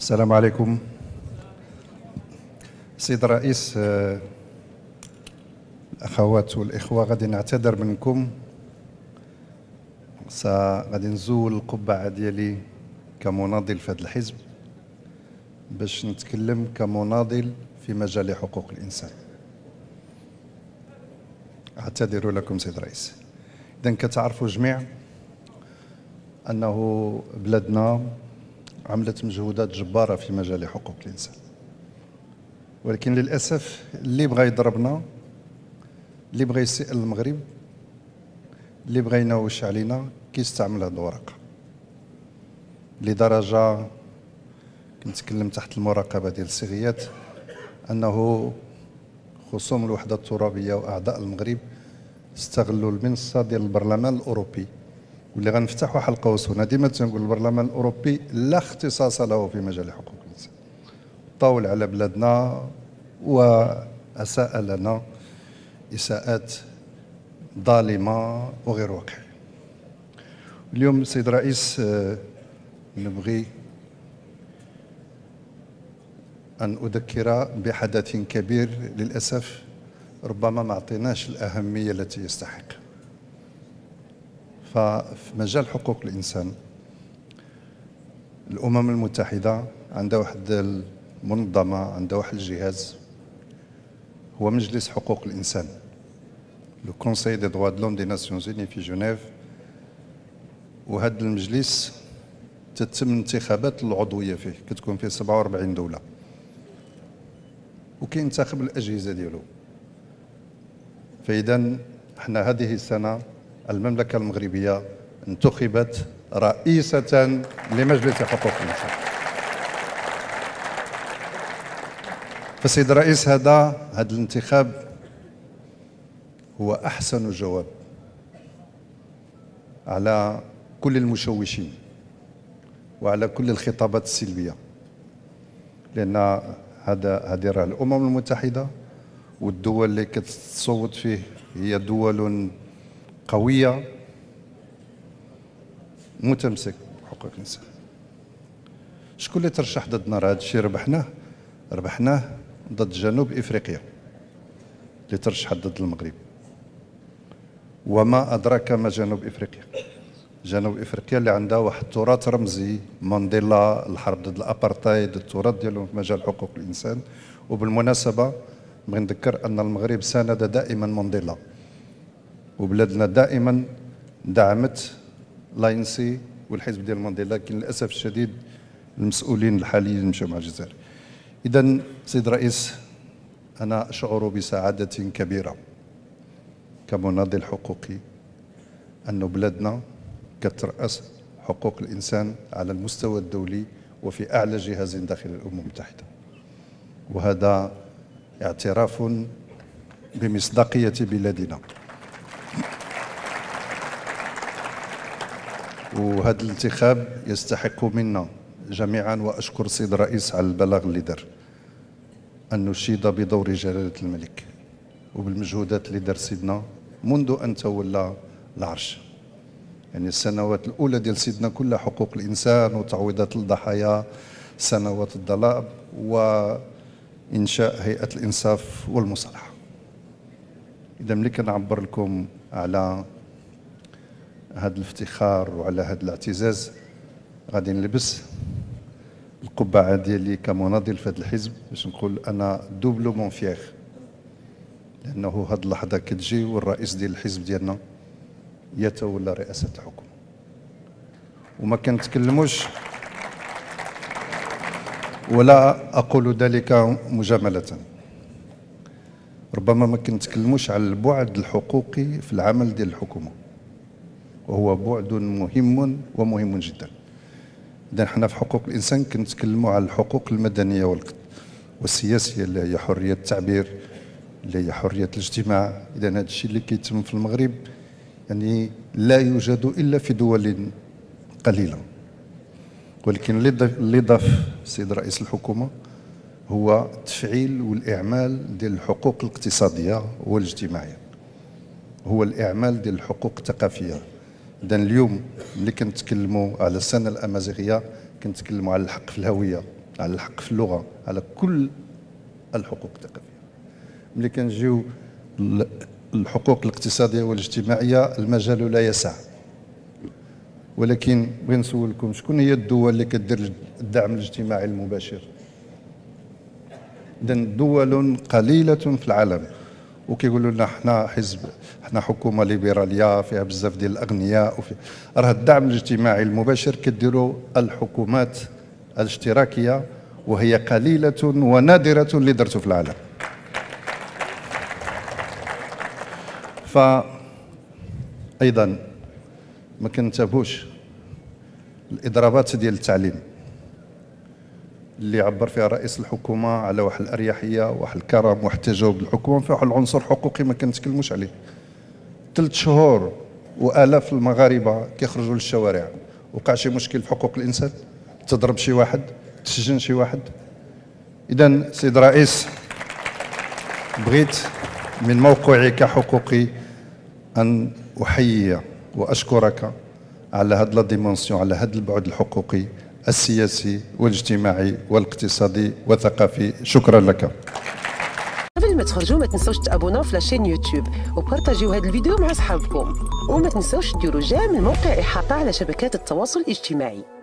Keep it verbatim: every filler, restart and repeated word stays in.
السلام عليكم. سيد الرئيس، الأخوات والإخوة، غادي نعتذر منكم. غادي نزول القبعة ديالي كمناضل في هذا الحزب باش نتكلم كمناضل في مجال حقوق الإنسان. أعتذر لكم سيد الرئيس. إذن كتعرفوا جميع أنه بلادنا عملت مجهودات جبارة في مجال حقوق الإنسان، ولكن للأسف اللي بغى يضربنا، اللي بغى يسيء للمغرب، اللي بغى ينوش علينا كيستعمل هذه الورقة لدرجة كنتكلم تحت المراقبة ديال الصيغيات أنه خصوم الوحدة الترابية وأعضاء المغرب استغلوا المنصة ديال البرلمان الأوروبي، واللي غنفتحوا حلقة وسخونة. ديما تنقول البرلمان الأوروبي لا اختصاص له في مجال حقوق الإنسان، طاول على بلادنا وأساء لنا إساءات ظالمة وغير واقعية. اليوم سيد الرئيس نبغي أن أذكر بحدث كبير للأسف ربما ما عطيناش الأهمية التي يستحق. ففي مجال حقوق الإنسان الأمم المتحدة عندها واحد المنظمة، عندها واحد الجهاز هو مجلس حقوق الإنسان، لو كونساي دي دغوا دو لوم دي ناسيونز اوني في جنيف. وهذا المجلس تتم انتخابات العضوية فيه، كتكون فيه سبعة وأربعين دولة وكينتخب الأجهزة ديالو. فإذا احنا هذه السنة المملكة المغربية انتخبت رئيسة لمجلس حقوق الإنسان. فسيد الرئيس، هذا هذا الانتخاب هو أحسن جواب على كل المشوشين وعلى كل الخطابات السلبية، لأن هذا هذه راه الأمم المتحدة، والدول اللي كتصوت فيه هي دول قوية متمسك بحقوق الإنسان. شكون اللي ترشح ضدنا؟ راه هذا الشيء ربحناه ربحناه ضد جنوب إفريقيا اللي ترشحت ضد المغرب. وما أدراك ما جنوب إفريقيا؟ جنوب إفريقيا اللي عندها واحد التراث رمزي، مانديلا، الحرب ضد الأبارتايد، التراث ديالهم في مجال حقوق الإنسان. وبالمناسبة بغي نذكر أن المغرب ساند دائما مانديلا، وبلادنا دائما دعمت لاينسي والحزب ديال مانديلا، لكن للأسف الشديد المسؤولين الحاليين مشاو مع الجزائر. إذن سيد الرئيس، أنا أشعر بسعادة كبيرة كمناضل حقوقي أن بلادنا كترأس حقوق الإنسان على المستوى الدولي وفي أعلى جهاز داخل الأمم المتحدة، وهذا اعتراف بمصداقية بلادنا. وهذا الانتخاب يستحق منا جميعا، وأشكر السيد الرئيس على البلاغ اللي دار، أن نشيد بدور جلالة الملك وبالمجهودات اللي دار سيدنا منذ أن تولى العرش. يعني السنوات الأولى ديال سيدنا كلها حقوق الإنسان وتعويضات الضحايا، سنوات الضلال، وإنشاء هيئة الإنصاف والمصالحة. إذا ملي كنعبر لكم على هذا الافتخار وعلى هذا الاعتزاز، غادي نلبس القبعة ديالي كمناضل في هذا الحزب باش نقول أنا دوبلومون فيغ، لأنه هذه اللحظة كتجي والرئيس ديال الحزب ديالنا يتولى رئاسة الحكومة. وما كنتكلموش، ولا أقول ذلك مجاملة، ربما ما كنتكلموش على البعد الحقوقي في العمل ديال الحكومة، وهو بعد مهم ومهم جدا. إذا حنا في حقوق الإنسان كنتكلموا على الحقوق المدنية والسياسية اللي هي حرية التعبير، اللي هي حرية الاجتماع. إذا هذا الشيء اللي كيتم في المغرب يعني لا يوجد إلا في دول قليلة، ولكن اللي ضاف السيد رئيس الحكومة هو التفعيل والإعمال ديال الحقوق الاقتصادية والاجتماعية، هو الإعمال ديال الحقوق الثقافية. إذا اليوم ملي كنتكلموا على السنة الأمازيغية كنتكلموا على الحق في الهوية، على الحق في اللغة، على كل الحقوق الثقافية. ملي كنجيو الحقوق الاقتصادية والاجتماعية المجال لا يسع، ولكن بغي نسولكم شكون هي الدول اللي كدير الدعم الاجتماعي المباشر؟ إذن دول قليلة في العالم، وكيقولوا لنا حنا حزب، حنا حكومة ليبرالية فيها بزاف ديال الأغنياء، وفي راه الدعم الاجتماعي المباشر كديروا الحكومات الاشتراكية، وهي قليلة ونادرة اللي درتو في العالم. فأيضا ما كنتابوش الإضرابات ديال التعليم اللي عبر فيها رئيس الحكومة على واحد الأريحية، واحد الكرم، واحد التجاوب الحكومة، فيها واحد العنصر حقوقي ما كنتكلموش عليه. ثلاث شهور وآلاف المغاربة كيخرجوا للشوارع، وقع شي مشكل في حقوق الإنسان، تضرب شي واحد، تسجن شي واحد. إذا سيد رئيس، بغيت من موقعي كحقوقي أن أحيي وأشكرك على هذا لا ديمونسيون، على هذا البعد الحقوقي السياسي والاجتماعي والاقتصادي والثقافي. شكرا لك. قبل ما تخرجوا ما تنسوش تابوناو في لاشين يوتيوب وبارطاجيو هذا الفيديو مع اصحابكم، وما تنسوش ديروا جيم الموقع إحاطة على شبكات التواصل الاجتماعي.